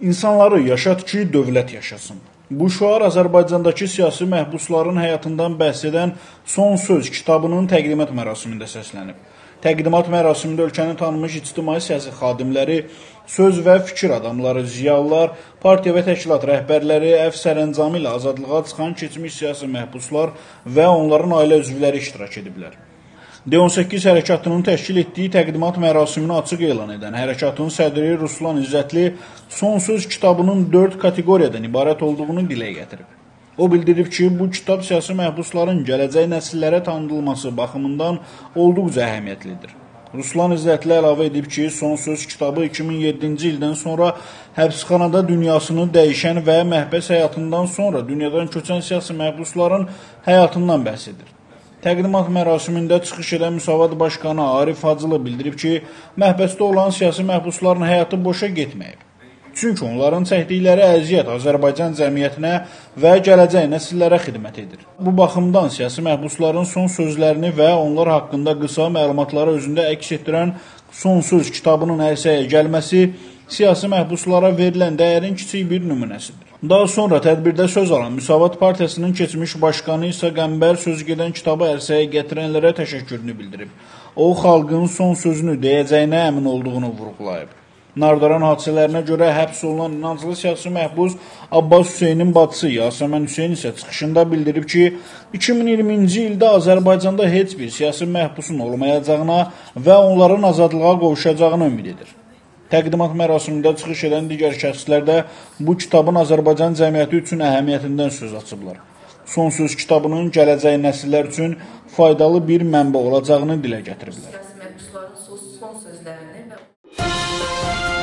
İnsanları yaşat ki, dövlət yaşasın. Bu şüar Azərbaycandakı siyasi məhbusların həyatından bəhs edən Son Söz kitabının təqdimat mərasimində səslənib. Təqdimat mərasimində ölkənin tanınmış ictimai-siyasi xadimləri, söz və fikir adamları, ziyalılar, partiya və təşkilat rəhbərləri, əfv sərəncamı ilə azadlığa çıxan keçmiş siyasi məhbuslar və onların ailə üzvləri iştirak ediblər. D18 hərəkatının təşkil etdiyi təqdimat mərasimini açıq elan edən hərəkatın sədri Ruslan İzzətli Son Söz kitabının 4 kateqoriyadan ibarət olduğunu dilə gətirib. O bildirib ki, bu kitab siyasi məhbusların gələcək nəsillərə tanıdılması baxımından olduqca əhəmiyyətlidir. Ruslan İzzətli əlavə edib ki, Son Söz kitabı 2007-ci ildən sonra həbsxanada dünyasını dəyişən və məhbəs həyatından sonra dünyadan köçən siyasi məhbusların həyatından bəhs edir. Təqdimat mərasimində çıxış edən Müsavat Başqanı Arif Hacılı bildirib ki, məhbəsdə olan siyasi məhbusların həyatı boşa getməyib. Çünki onların çəkdikləri əziyyət Azərbaycan cəmiyyətinə və gələcək nəsillərə xidmət edir. Bu baxımdan siyasi məhbusların son sözlərini və onlar haqqında qısa məlumatları özündə əks etdirən Son Söz kitabının ərsəyə gəlməsi siyasi məhbuslara verilən dəyərin kiçik bir nümunəsidir. Daha sonra tədbirdə söz alan Müsavat Partiyasının keçmiş başqanı İsa Qəmbər söz gedən kitabı ərsəyə gətirənlərə təşəkkürünü bildirib. O, xalqın son sözünü deyəcəyinə əmin olduğunu vurğulayıb. Nardaran hadisələrinə görə həbs olunan inanclı siyasi məhbus Abbas Hüseynin bacısı Yasəmən Hüseyn isə çıxışında bildirib ki, 2020-ci ildə Azərbaycanda heç bir siyasi məhbusun olmayacağına və onların azadlığa qovuşacağına ümid edir. Təqdimat mərasimində çıxış edən digər şəxslər də bu kitabın Azərbaycan cəmiyyəti üçün əhəmiyyətindən söz açıblar. Son Söz kitabının gələcək nəsillər üçün faydalı bir mənbə olacağını dilə gətiriblər. Siyasi məhbusların son sözlərini